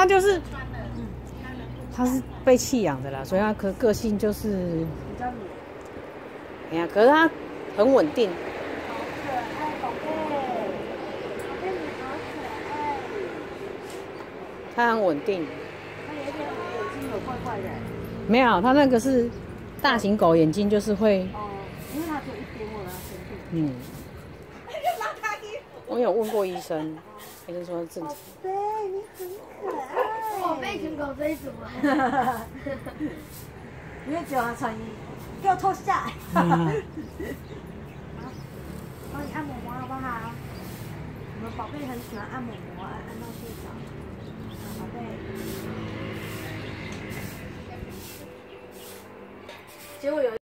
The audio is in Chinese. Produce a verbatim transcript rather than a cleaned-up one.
它就是，它是被弃养的啦，所以它个个性就是比较冷。 哎呀，可是它很稳定。 好可爱，宝贝，宝贝你好可爱。 它很稳定。 它有一点眼睛有怪怪的。 没有，它那个是大型狗，眼睛就是会。 哦，因为它只有一边，我让它生病。 嗯。我有问过医生，医生说正常。 宝贝，你很可爱。 我被犬狗追逐了。 因为只有它穿衣，给我脱下来。嗯、好，帮你按摩摩好不好？我们宝贝很喜欢按摩摩，按按到睡着。宝贝。 结果有。